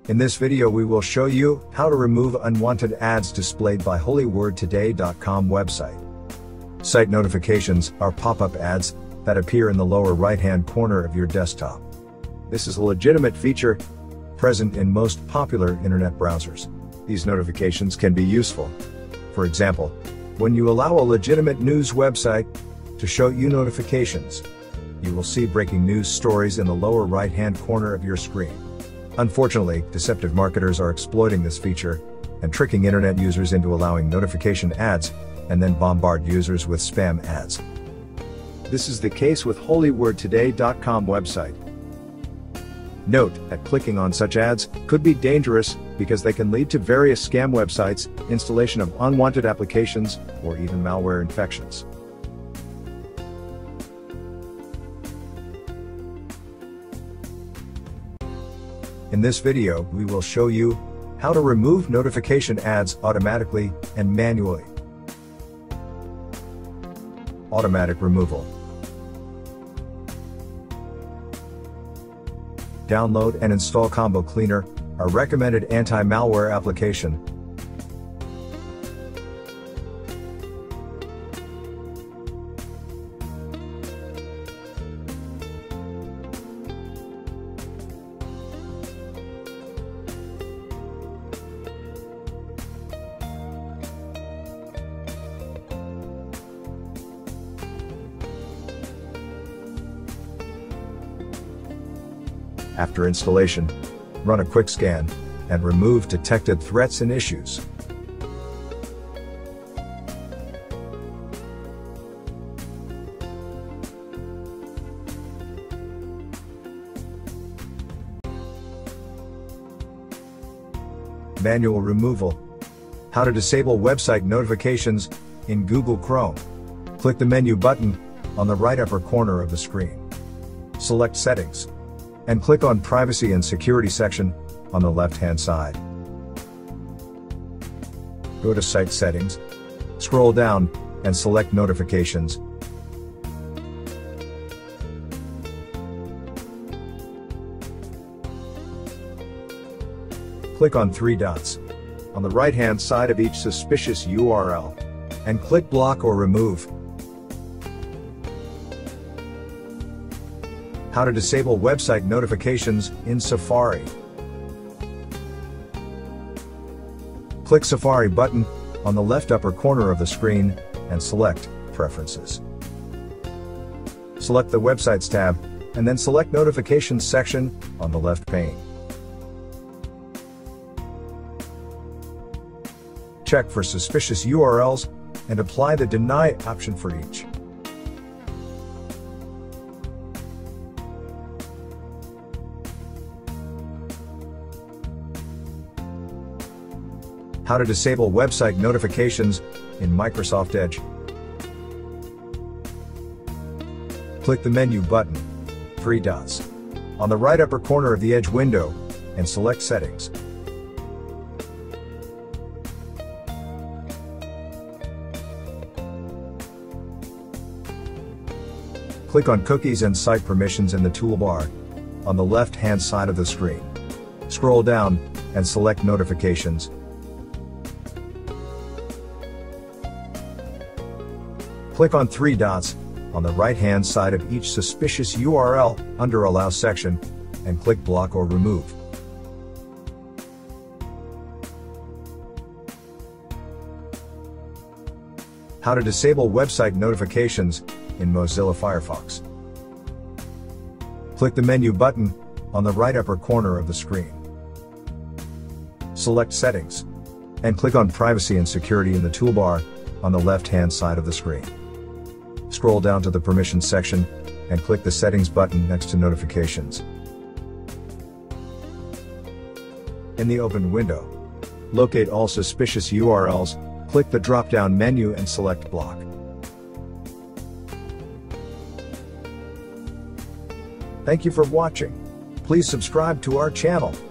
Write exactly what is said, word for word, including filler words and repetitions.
In this video we will show you how to remove unwanted ads displayed by holy word today dot com website. Site notifications are pop-up ads that appear in the lower right-hand corner of your desktop. This is a legitimate feature present in most popular internet browsers. These notifications can be useful. For example, when you allow a legitimate news website to show you notifications, you will see breaking news stories in the lower right-hand corner of your screen. Unfortunately, deceptive marketers are exploiting this feature and tricking internet users into allowing notification ads and then bombard users with spam ads. This is the case with holy word today dot com website. Note that clicking on such ads could be dangerous because they can lead to various scam websites, installation of unwanted applications, or even malware infections. In this video, we will show you how to remove notification ads automatically and manually. Automatic removal. Download and install Combo Cleaner, a recommended anti-malware application. After installation, run a quick scan and remove detected threats and issues. Manual removal. How to disable website notifications in Google Chrome. Click the menu button on the right upper corner of the screen. Select Settings, and click on Privacy and Security section on the left-hand side. Go to Site Settings, scroll down, and select Notifications. Click on three dots on the right-hand side of each suspicious U R L, and click Block or Remove. How to disable website notifications in Safari. Click Safari button on the left upper corner of the screen and select Preferences. Select the Websites tab and then select Notifications section on the left pane. Check for suspicious U R Ls and apply the Deny option for each. How to disable website notifications in Microsoft Edge. Click the menu button, three dots, on the right upper corner of the Edge window, and select Settings. Click on Cookies and Site Permissions in the toolbar on the left-hand side of the screen. Scroll down and select Notifications. Click on three dots on the right-hand side of each suspicious U R L under Allow section, and click Block or Remove. How to disable website notifications in Mozilla Firefox. Click the menu button on the right upper corner of the screen. Select Settings, and click on Privacy and Security in the toolbar on the left-hand side of the screen. Scroll down to the Permissions section and click the Settings button next to Notifications. In the open window, locate all suspicious U R Ls, click the drop-down menu and select Block. Thank you for watching. Please subscribe to our channel.